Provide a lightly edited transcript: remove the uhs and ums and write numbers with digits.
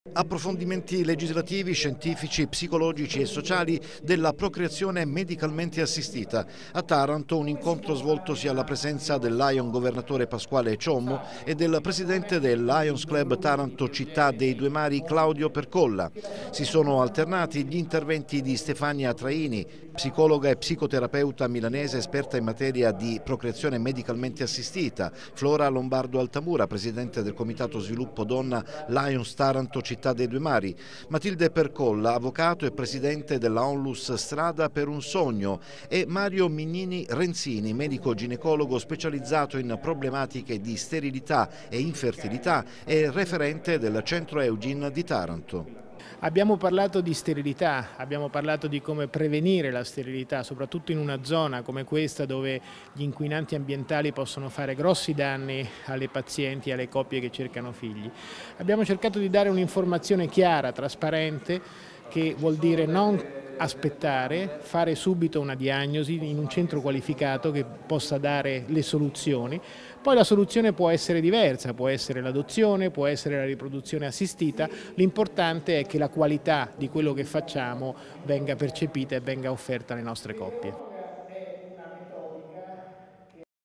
Approfondimenti legislativi, scientifici, psicologici e sociali della procreazione medicalmente assistita. A Taranto un incontro svoltosi alla presenza del Lion governatore Pasquale Ciommo e del presidente del Lions Club Taranto Città dei Due Mari Claudio Percolla. Si sono alternati gli interventi di Stefania Traini, psicologa e psicoterapeuta milanese esperta in materia di procreazione medicalmente assistita, Flora Lombardo Altamura, presidente del Comitato Sviluppo Donna Lions Taranto Città dei Due Mari, Matilde Percolla, avvocato e presidente della Onlus Strada per un Sogno, e Mario Mignini Renzini, medico ginecologo specializzato in problematiche di sterilità e infertilità e referente del Centro Eugin di Taranto. Abbiamo parlato di sterilità, abbiamo parlato di come prevenire la sterilità, soprattutto in una zona come questa dove gli inquinanti ambientali possono fare grossi danni alle pazienti e alle coppie che cercano figli. Abbiamo cercato di dare un'informazione chiara, trasparente, che vuol dire non aspettare, fare subito una diagnosi in un centro qualificato che possa dare le soluzioni. Poi la soluzione può essere diversa, può essere l'adozione, può essere la riproduzione assistita, l'importante è che la qualità di quello che facciamo venga percepita e venga offerta alle nostre coppie.